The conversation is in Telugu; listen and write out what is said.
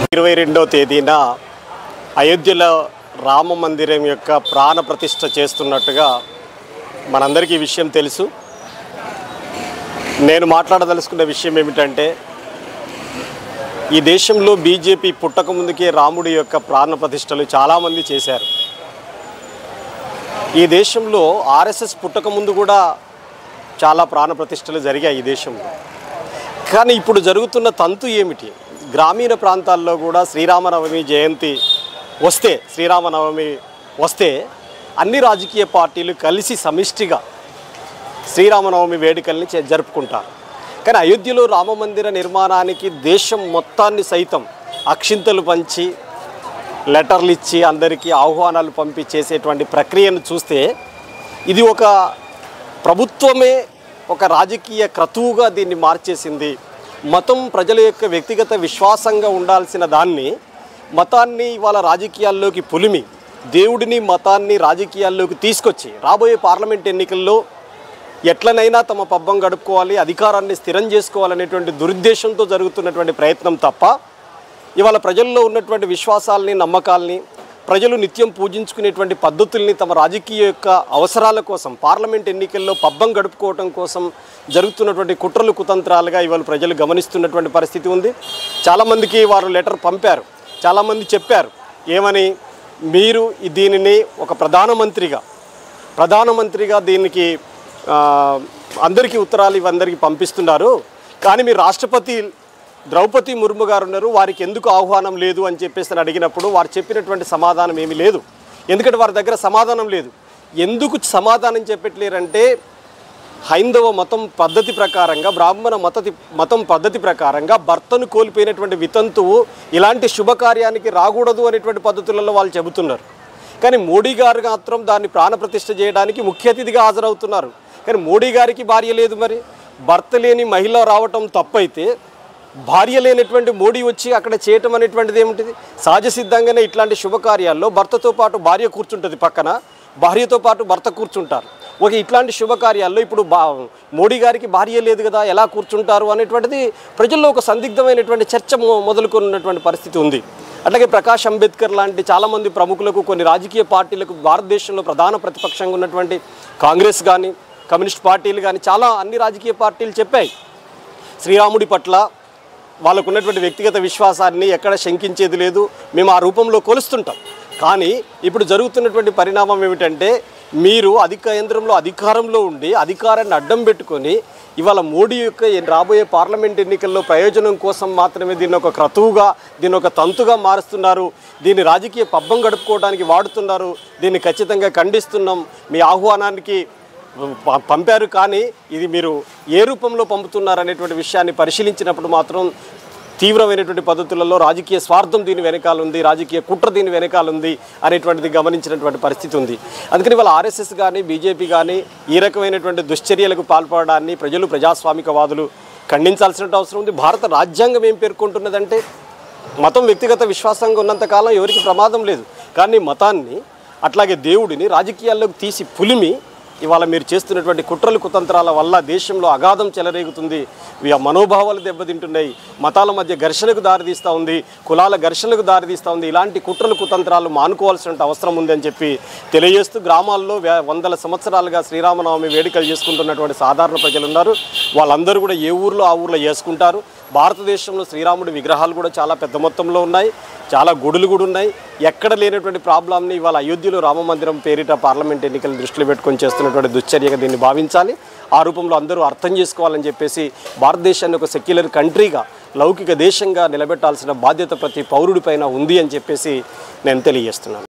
22వ తేదీన అయోధ్యలో రామ మందిరం యొక్క ప్రాణ ప్రతిష్ఠ చేస్తున్నట్టుగా మనందరికీ ఈ విషయం తెలుసు. నేను మాట్లాడదలుచుకున్న విషయం ఏమిటంటే, ఈ దేశంలో బీజేపీ పుట్టక ముందుకే రాముడి యొక్క ప్రాణ ప్రతిష్టలు చాలామంది చేశారు. ఈ దేశంలో ఆర్ఎస్ఎస్ పుట్టక ముందు కూడా చాలా ప్రాణ ప్రతిష్టలు జరిగాయి ఈ దేశంలో. కానీ ఇప్పుడు జరుగుతున్న తంతు ఏమిటి? గ్రామీణ ప్రాంతాల్లో కూడా శ్రీరామనవమి వస్తే అన్ని రాజకీయ పార్టీలు కలిసి సమిష్టిగా శ్రీరామనవమి వేడుకల్ని జరుపుకుంటారు. కానీ అయోధ్యలో రామమందిర నిర్మాణానికి దేశం మొత్తాన్ని సైతం అక్షింతలు పంచి లెటర్లు ఇచ్చి అందరికీ ఆహ్వానాలు పంపి చేసేటువంటి ప్రక్రియను చూస్తే ఇది ఒక ప్రభుత్వమే ఒక రాజకీయ క్రతువుగా దీన్ని మార్చేసింది. మతం ప్రజల యొక్క వ్యక్తిగత విశ్వాసంగా ఉండాల్సిన దాన్ని మతాన్ని ఇవాళ రాజకీయాల్లోకి పులిమి దేవుడిని మతాన్ని రాజకీయాల్లోకి తీసుకొచ్చి రాబోయే పార్లమెంట్ ఎన్నికల్లో ఎట్లనైనా తమ పబ్బం గడుపుకోవాలి, అధికారాన్ని స్థిరం చేసుకోవాలనేటువంటి దురుద్దేశంతో జరుగుతున్నటువంటి ప్రయత్నం తప్ప ఇవాళ ప్రజల్లో ఉన్నటువంటి విశ్వాసాలని, నమ్మకాలని, ప్రజలు నిత్యం పూజించుకునేటువంటి పద్ధతుల్ని తమ రాజకీయ యొక్క అవసరాల కోసం పార్లమెంట్ ఎన్నికల్లో పబ్బం గడుపుకోవటం కోసం జరుగుతున్నటువంటి కుట్రలు కుతంత్రాలుగా ఇవాళ ప్రజలు గమనిస్తున్నటువంటి పరిస్థితి ఉంది. చాలామందికి వారు లెటర్ పంపారు, చాలామంది చెప్పారు ఏమని, మీరు దీనిని ఒక ప్రధానమంత్రిగా దీనికి అందరికీ ఉత్తరాలు ఇవందరికీ పంపిస్తున్నారు, కానీ మీరు రాష్ట్రపతి ద్రౌపది ముర్ము గారు ఉన్నారు, వారికి ఎందుకు ఆహ్వానం లేదు అని చెప్పేసి అడిగినప్పుడు వారు చెప్పినటువంటి సమాధానం ఏమీ లేదు. ఎందుకంటే వారి దగ్గర సమాధానం లేదు. ఎందుకు సమాధానం చెప్పట్లేరంటే, హైందవ మతం పద్ధతి ప్రకారంగా, బ్రాహ్మణ మతం పద్ధతి ప్రకారంగా భర్తను కోల్పోయినటువంటి వితంతువు ఇలాంటి శుభకార్యానికి రాకూడదు అనేటువంటి పద్ధతులలో వాళ్ళు చెబుతున్నారు. కానీ మోడీ గారు మాత్రం దాన్ని ప్రాణప్రతిష్ఠ చేయడానికి ముఖ్య అతిథిగా హాజరవుతున్నారు. కానీ మోడీ గారికి భార్య లేదు. మరి భర్త లేని మహిళ రావటం తప్పైతే భార్య లేనటువంటి మోడీ వచ్చి అక్కడ చేయటం అనేటువంటిది ఏమిటిది? సహజ సిద్ధంగానే ఇట్లాంటి శుభకార్యాల్లో భర్తతో పాటు భార్య కూర్చుంటుంది, పక్కన భార్యతో పాటు భర్త కూర్చుంటారు. ఇట్లాంటి శుభకార్యాల్లో ఇప్పుడు మోడీ గారికి భార్య లేదు కదా, ఎలా కూర్చుంటారు అనేటువంటిది ప్రజల్లో ఒక సందిగ్ధమైనటువంటి చర్చ మొదలుకొన్నటువంటి పరిస్థితి ఉంది. అట్లాగే ప్రకాష్ అంబేద్కర్ లాంటి చాలామంది ప్రముఖులకు, కొన్ని రాజకీయ పార్టీలకు, భారతదేశంలో ప్రధాన ప్రతిపక్షంగా ఉన్నటువంటి కాంగ్రెస్ కానీ, కమ్యూనిస్ట్ పార్టీలు కానీ, అన్ని రాజకీయ పార్టీలు చెప్పాయి శ్రీరాముడి పట్ల వాళ్ళకు ఉన్నటువంటి వ్యక్తిగత విశ్వాసాన్ని ఎక్కడ శంకించేది లేదు, మేము ఆ రూపంలో కొలుస్తుంటాం. కానీ ఇప్పుడు జరుగుతున్నటువంటి పరిణామం ఏమిటంటే, మీరు కేంద్రంలో అధికారంలో ఉండి అధికారాన్ని అడ్డం పెట్టుకొని ఇవాళ మోడీ యొక్క రాబోయే పార్లమెంట్ ఎన్నికల్లో ప్రయోజనం కోసం మాత్రమే దీన్ని ఒక క్రతువుగా, దీన్ని ఒక తంతుగా మారుస్తున్నారు. దీన్ని రాజకీయ పబ్బం గడుపుకోవడానికి వాడుతున్నారు. దీన్ని ఖచ్చితంగా ఖండిస్తున్నాం. మీ ఆహ్వానానికి పంపారు, కానీ ఇది మీరు ఏ రూపంలో పంపుతున్నారు అనేటువంటి విషయాన్ని పరిశీలించినప్పుడు మాత్రం తీవ్రమైనటువంటి పద్ధతులలో రాజకీయ స్వార్థం దీని వెనకాల ఉంది, రాజకీయ కుట్ర దీని వెనకాల ఉంది అనేటువంటిది గమనించినటువంటి పరిస్థితి ఉంది. అందుకని వాళ్ళ ఆర్ఎస్ఎస్ కానీ, బీజేపీ కానీ ఈ రకమైనటువంటి దుశ్చర్యలకు పాల్పడడాన్ని ప్రజాస్వామికవాదులు ఖండించాల్సిన అవసరం ఉంది. భారత రాజ్యాంగం ఏం పేర్కొంటున్నదంటే, మతం వ్యక్తిగత విశ్వాసంగా ఉన్నంతకాలం ఎవరికి ప్రమాదం లేదు, కానీ మతాన్ని అట్లాగే దేవుడిని రాజకీయాల్లోకి తీసి పులిమి ఇవాళ మీరు చేస్తున్నటువంటి కుట్రలు కుతంత్రాల వల్ల దేశంలో అగాధం చెలరేగుతుంది. మనోభావాలు దెబ్బతింటున్నాయి, మతాల మధ్య ఘర్షణకు దారితీస్తూ ఉంది, కులాల ఘర్షణకు దారితీస్తూ ఉంది. ఇలాంటి కుట్రలు కుతంత్రాలు మానుకోవాల్సిన అవసరం ఉందని చెప్పి తెలియజేస్తూ, గ్రామాల్లో వందల సంవత్సరాలుగా శ్రీరామనవమి వేడుకలు చేసుకుంటున్నటువంటి సాధారణ ప్రజలు ఉన్నారు. వాళ్ళందరూ కూడా ఏ ఊర్లో ఆ ఊర్లో చేసుకుంటారు. భారతదేశంలో శ్రీరాముడి విగ్రహాలు కూడా చాలా పెద్ద మొత్తంలో ఉన్నాయి, చాలా గుడులు కూడా ఉన్నాయి. ఎక్కడ లేనటువంటి ప్రాబ్లంని ఇవాళ అయోధ్యలో రామమందిరం పేరిట పార్లమెంట్ ఎన్నికలను దృష్టిలో పెట్టుకొని చేస్తున్నటువంటి దుశ్చర్యగా దీన్ని భావించాలి. ఆ రూపంలో అందరూ అర్థం చేసుకోవాలని చెప్పేసి, భారతదేశాన్ని ఒక సెక్యులర్ కంట్రీగా, లౌకిక దేశంగా నిలబెట్టాల్సిన బాధ్యత ప్రతి పౌరుడిపైన ఉంది అని చెప్పేసి నేను తెలియజేస్తున్నాను.